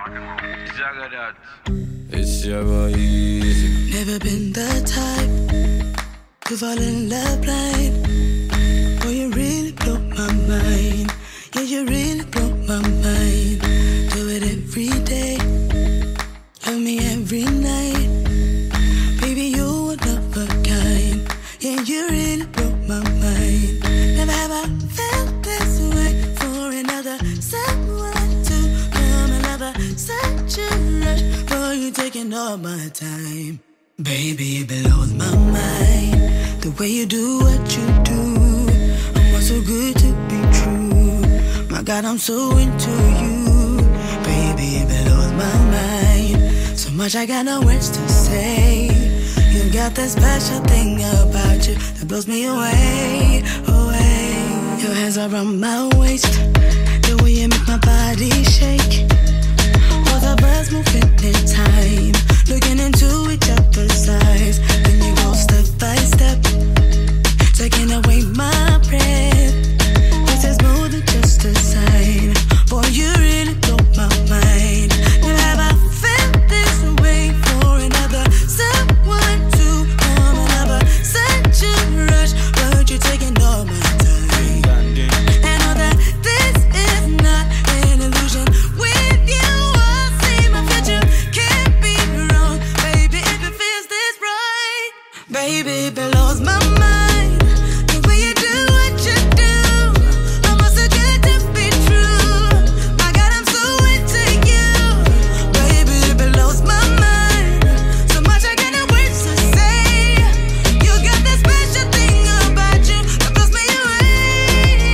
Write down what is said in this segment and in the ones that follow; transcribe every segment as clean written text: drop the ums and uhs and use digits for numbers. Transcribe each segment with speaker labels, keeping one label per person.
Speaker 1: It's your boy Eazi.
Speaker 2: Never been the type to fall in love blind. Boy, you really blow my mind. Yeah, you really blow my mind. Do it every day, love me every night. Baby, you one of a kind. Yeah, you really blow my mind. Never have I felt this way for another someone to come another such a rush. Boy, you taking all my time. Baby, it blows my mind. The way you do what you do, I'm so good to be true. My God, I'm so into you. Baby, it blows my mind. So much I got no words to say. You got that special thing about you that blows me away, away. Your hands are around my waist, the way you make my body shake. All the birds moving in time, looking into each other's eyes. Then you go step by step, taking away my breath. This is more than just a sign. Boy, you really blow my mind. Never have I felt this way for another someone to come another such a rush. But you're taking all my time, and all that this is not an illusion. With you, I'll see my future can't be wrong. Baby, if it feels this right, baby, it blows my mind. The way you do what you do, I'm so good to be true. My God, I'm so into you. Baby, it blows my mind. So much I got no words to say. You got that special thing about you that blows me away,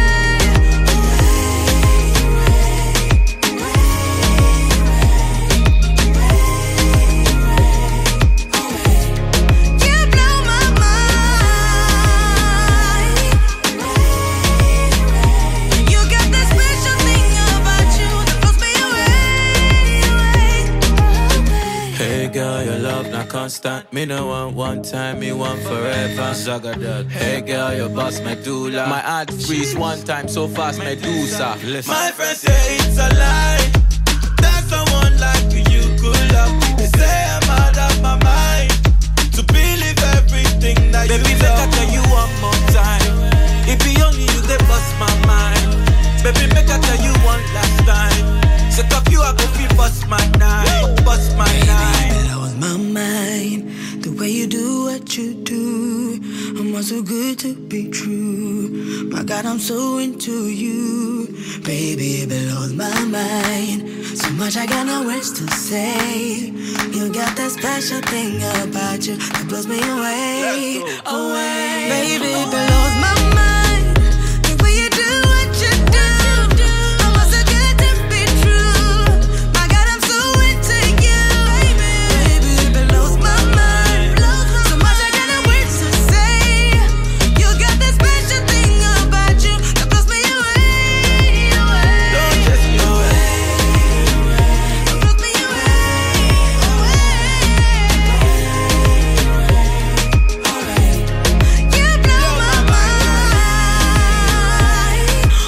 Speaker 2: You blow my mind. You got that special thing about you that blows me away.
Speaker 1: Hey girl, your love not constant. Me no want one time, me want forever. Hey girl, your boss medulla. My heart freeze one time so fast, Medusa. Listen. My friends say it's a lie. That someone like you could love. They say I'm out of my mind to believe everything that baby, you love. Baby, make I tell you one more time. It be only you that bust my mind. Baby, make I tell you one last time. Set up you, I go feel bust my nine, bust my nine.
Speaker 2: Baby, blows my mind. The way you do what you do, I'm so good to be true. My God, I'm so into you. Baby, it blows my mind. So much I got no words to say. You got that special thing about you that blows me away, away. Baby, it blows my mind. The way you do what you do, I'm so good to be true. My God, I'm so into you. Baby, it blows my mind. So much I got no words to say. You got that special thing about you that blows me away, away.
Speaker 1: Don't chase me away.
Speaker 2: Blows me away, away. You blow my mind.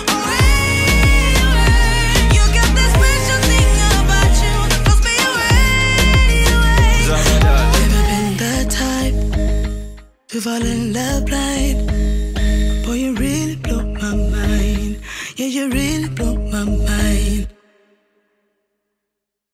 Speaker 2: You got that special thing about you that blows me away, away. Never been the type to fall in love blind.